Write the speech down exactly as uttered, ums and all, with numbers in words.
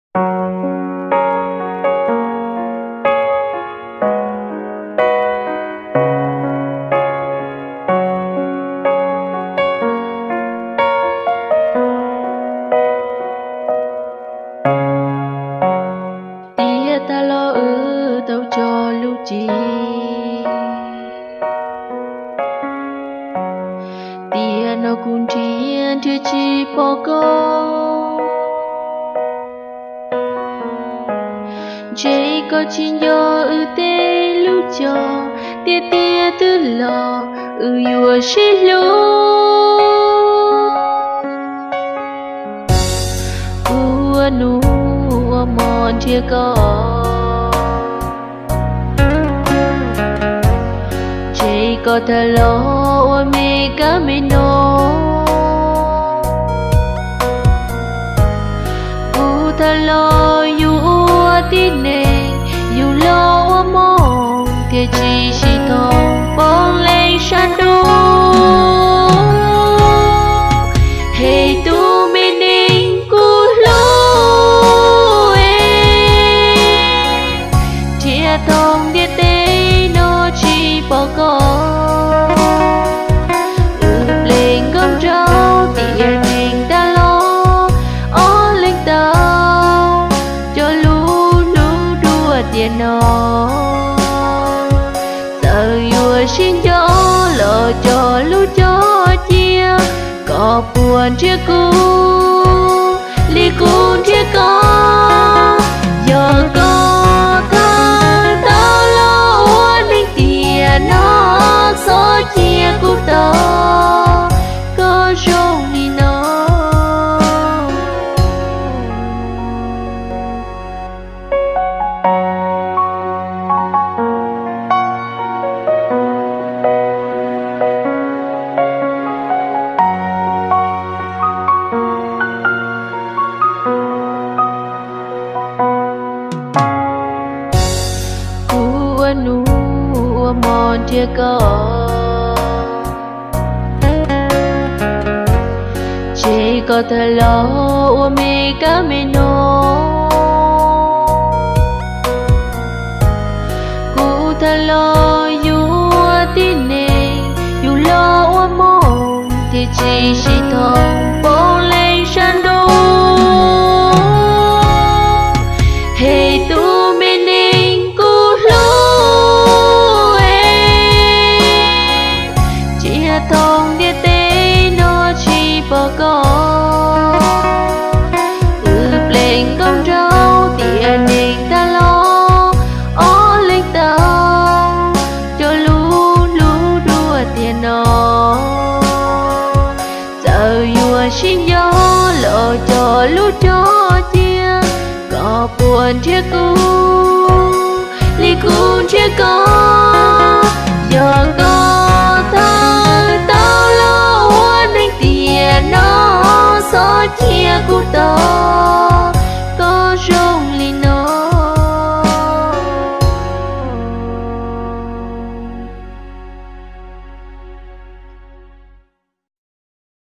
tia ta lo ư tao cho lưu chi tia nó cũng chiến chưa chi bỏ câu chỉ có chín do ư tê lưu cho tia tia tư lò ư yua xí lưu ua nu ua mòn chia có chỉ có thà lo ua mê cá mê nô u thà lo yu ua tí nè yu lo ua mòn tia chi chi thong bong lên san đu hey tu mê ninh cu lo chia thong tia tê nó chi bỏ có ướp lên con trâu tia ninh ta lo ó lên tao cho lú lú đua tia nó sợ vua xin gió lỡ cho lú cho chia có buồn chia cu ly cuốn chia có giờ có thơ tao lo uốn ninh tia nó số chia cu tao có rong đi nó ua nu ua mòn chia có chỉ có thà lo ua mê cá mê nô cụ thà lo yu ua tí nè yu lo ua mòn thì chỉ chỉ thong bong lên san đu hey tu mê ninh cu lo chia thong tia tê nó chi bỏ có ướp lên con trâu tia ninh ta lo ó lên tao cho lú lú đua tia nó sợ vua xin gió lộ cho lú cho chia có buồn chia cu ly cuốn chia có giờ có thơ tao lo uốn ninh tia nó số chia cu tao